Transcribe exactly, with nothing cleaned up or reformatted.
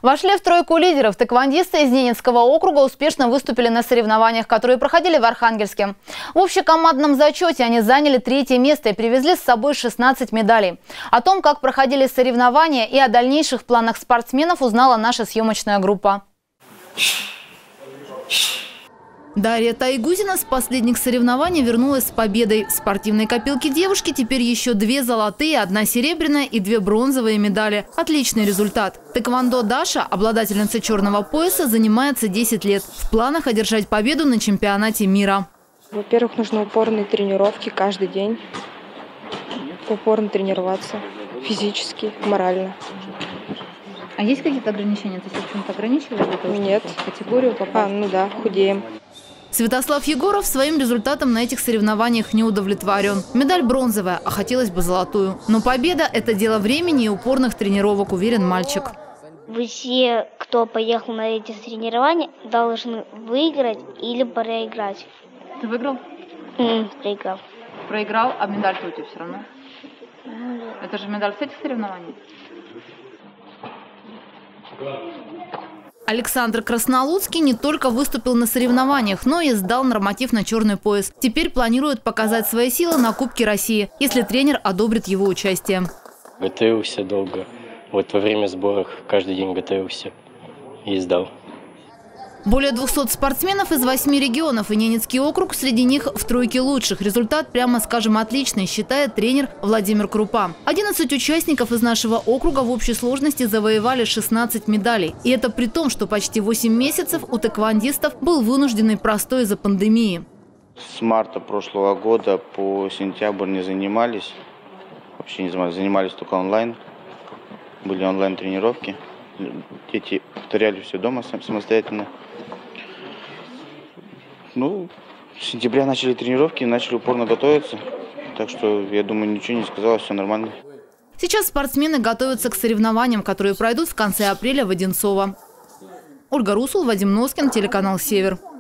Вошли в тройку лидеров. Тэквондисты из Ненецкого округа успешно выступили на соревнованиях, которые проходили в Архангельске. В общекомандном зачете они заняли третье место и привезли с собой шестнадцать медалей. О том, как проходили соревнования и о дальнейших планах спортсменов, узнала наша съемочная группа. Дарья Тайгузина с последних соревнований вернулась с победой. В спортивной копилке девушки теперь еще две золотые, одна серебряная и две бронзовые медали. Отличный результат. Тэквондо Даша, обладательница черного пояса, занимается десять лет. В планах одержать победу на чемпионате мира. Во-первых, нужны упорные тренировки каждый день. Упорно тренироваться физически, морально. А есть какие-то ограничения? Ты себя в чем-то ограничиваешь? Нет. В категорию попасть? А, ну да, худеем. Святослав Егоров своим результатом на этих соревнованиях не удовлетворен. Медаль бронзовая, а хотелось бы золотую. Но победа – это дело времени и упорных тренировок, уверен мальчик. Все, кто поехал на эти соревнования, должны выиграть или проиграть. Ты выиграл? Mm, проиграл. Проиграл, а медаль-то у тебя все равно? Ну, да. Это же медаль с этих соревнований? Александр Краснолуцкий не только выступил на соревнованиях, но и сдал норматив на черный пояс. Теперь планирует показать свои силы на Кубке России, если тренер одобрит его участие. Готовился долго. Вот во время сборов каждый день готовился и сдал. Более двухсот спортсменов из восьми регионов и Ненецкий округ среди них в тройке лучших. Результат, прямо скажем, отличный, считает тренер Владимир Крупа. одиннадцать участников из нашего округа в общей сложности завоевали шестнадцать медалей. И это при том, что почти восемь месяцев у тэквондистов был вынужденный простой из-за пандемии. С марта прошлого года по сентябрь не занимались. Вообще не занимались, занимались только онлайн. Были онлайн-тренировки. Дети повторяли все дома самостоятельно. Ну, с сентября начали тренировки, начали упорно готовиться. Так что, я думаю, ничего не сказалось, все нормально. Сейчас спортсмены готовятся к соревнованиям, которые пройдут в конце апреля в Одинцово. Ольга Русул, Вадим Носкин, телеканал «Север».